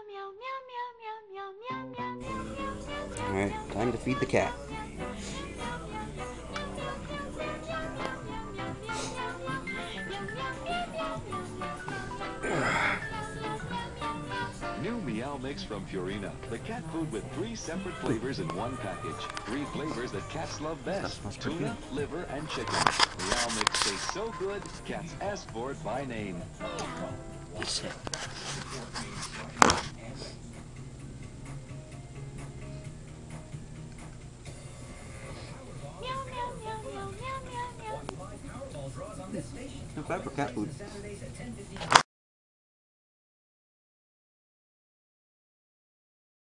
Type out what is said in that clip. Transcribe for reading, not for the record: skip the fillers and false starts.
Alright, time to feed the cat. New Meow Mix from Purina. The cat food with 3 separate flavors in one package. 3 flavors that cats love best. Tuna, liver, and chicken. Meow Mix tastes so good, cats ask for it by name. He's sick. No bad for cat food.